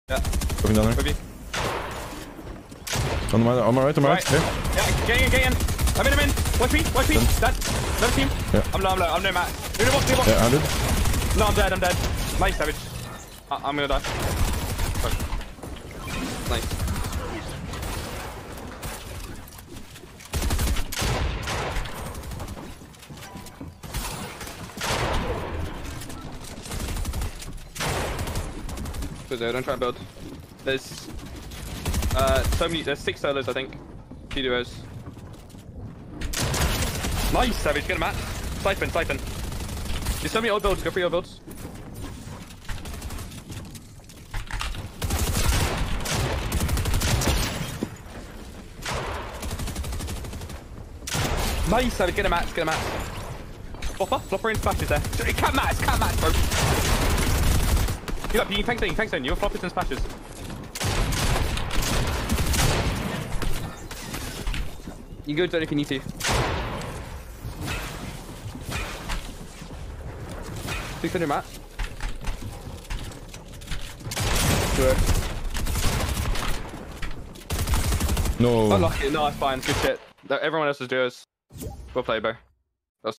Yeah. Moving down there. Maybe. On my right. Right. Here. Yeah, get in. I'm in. Watch me. Dead. Another team. Yeah. I'm low. I'm no Matt. Do the box. Yeah, 100. No, I'm dead. Nice, Savage. I'm gonna die. Fuck. Nice. Good there, don't try and build. There's there's 6 solos I think. 2 duos. Nice, Savage, get him at. Siphon. There's so many old builds, go for your builds. Nice, Savage, get him at. Flopper in splashes there. Cat mats, bro. You can tank zone, you're floppers and splashes. You can go zone if you need to. 600 Matt. Do it. No. Unlucky. No, it's fine. Good shit. Everyone else is duos. Well played, bro.